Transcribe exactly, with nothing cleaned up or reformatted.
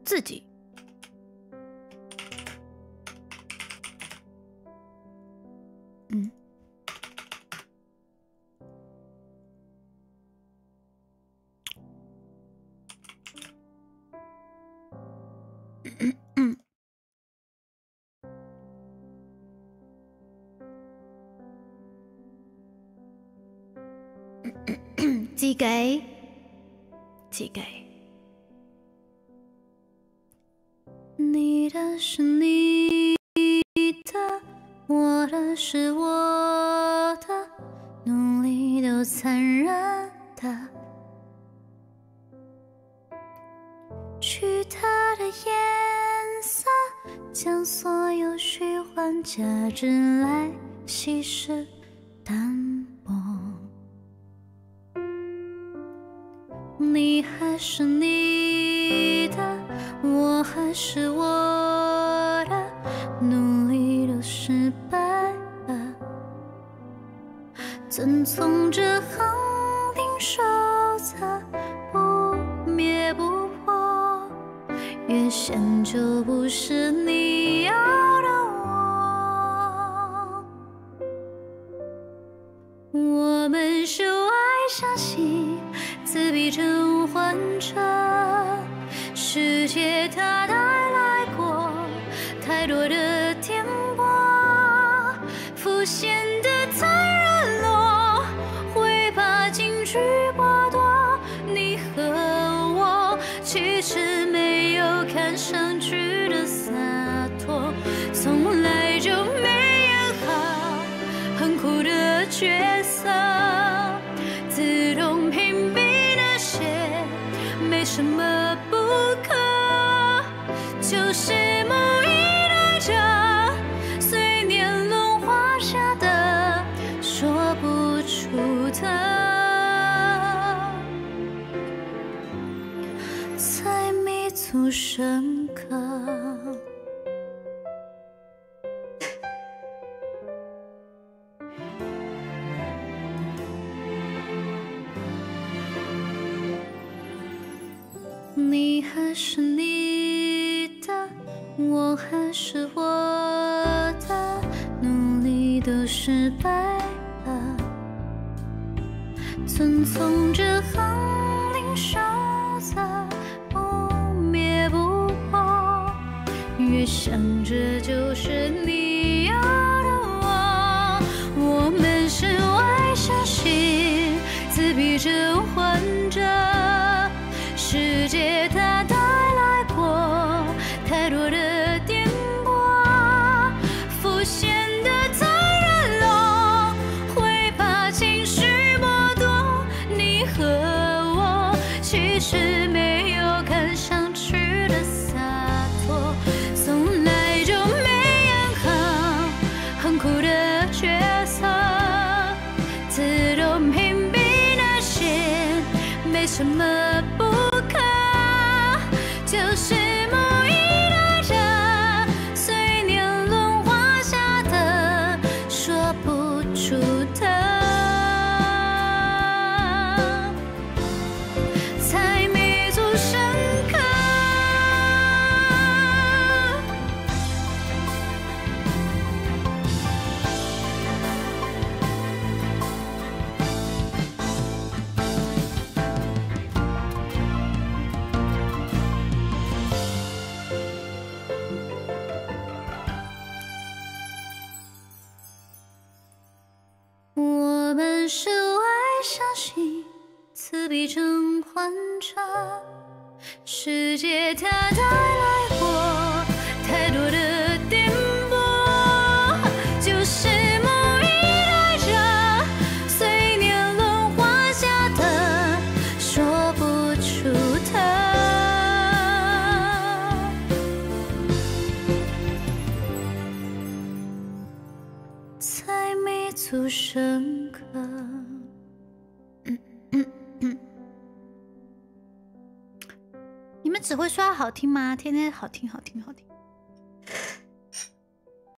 自己。嗯。寄给，寄给你的是你的，我的是我的，努力都残忍的，取它的颜色，将所有虚幻价值来稀释淡薄。你还是你的，我还是我的，努力都失败了，遵从着恒定守则，不灭不破，越想就不是你要的我。我们是爱相信自闭症患者，世界它带来过太多的颠簸，浮现的太软弱，会把情绪剥夺。你和我其实没有看上去的洒脱，从来就没演好很苦的角色，自动屏蔽没什么不可，就是某一代着随年轮画下的说不出的，才弥足深刻。你还是你的，我还是我的，努力都失败了，遵从着恒定守则，不灭不破，越想着就是你要的我。我们是爱相信自闭症患者，世界它带来过太多的颠簸，浮现的太软弱，会把情绪剥夺。你和我其实没有看上去的洒脱，从来就没演好很苦的角色，自动屏蔽那些没什么不可，就是某一代着随年轮画下的说不出的，才弥足深刻。我们是爱相信自闭症患者，世界它带来过太多的颠簸，就是某一代着随年轮画下的说不出的，才弥足深刻。嗯嗯嗯，你们只会说好听吗？天天好听好听好听。